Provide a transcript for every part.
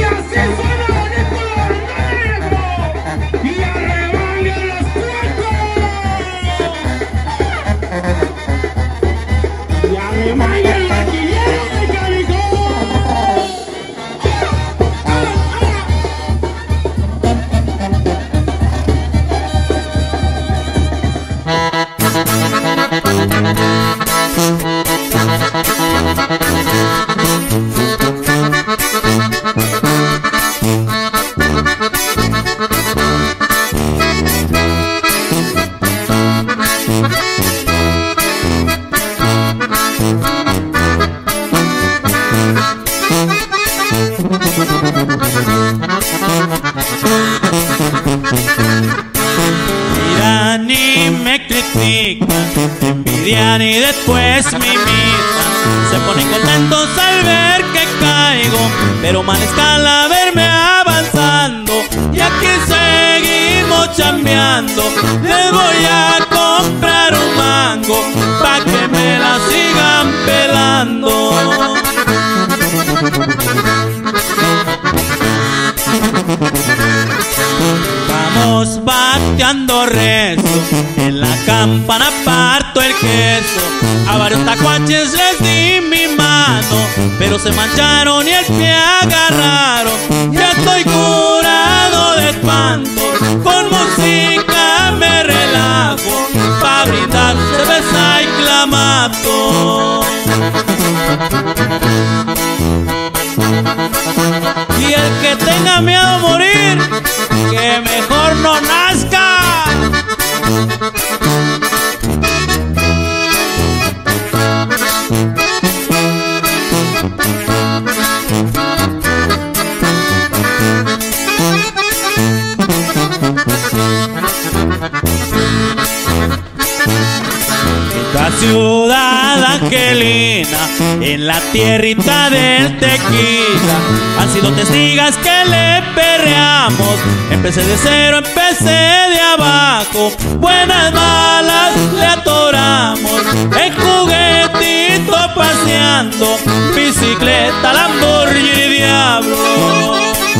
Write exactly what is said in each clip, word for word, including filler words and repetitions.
así suena bonito los negros. Y arrebañan los cuerpos. Y arrebañan la quillera de Calico. Miran y me critican, me envidian y después me imitan. Se ponen contentos al ver que caigo, pero mal escala verme avanzando. Y aquí seguimos chambeando. Les voy a comprar un mango pa' que me la sigan pelando. Vamos bateando rezo, en la campana parto el queso. A varios tacuaches les di mi mano, pero se mancharon y el pie agarraron. Ya estoy curado de espanto, con música me relajo, pa' brindar cerveza y clamato. Y el que tenga miedo a morir, que mejor no nazca. La ciudad angelina, en la tierrita del tequila, han sido testigas que le perreamos. Empecé de cero, empecé de abajo, buenas malas le atoramos. En juguetito paseando, bicicleta, Lamborghini, Diablo.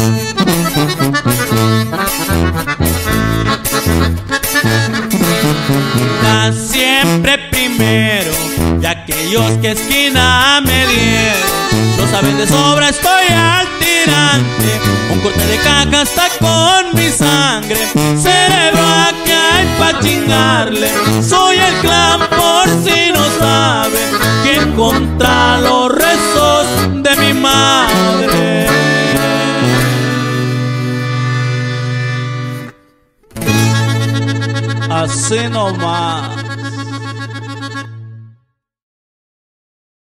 Da siempre primero, y aquellos que esquina me dieron no saben de sobra, estoy al tirante. Un corte de caja está con mi sangre, cerebro acá hay pa' chingarle. Soy el clan por si no saben, que contra los rezos de mi madre. Así nomás.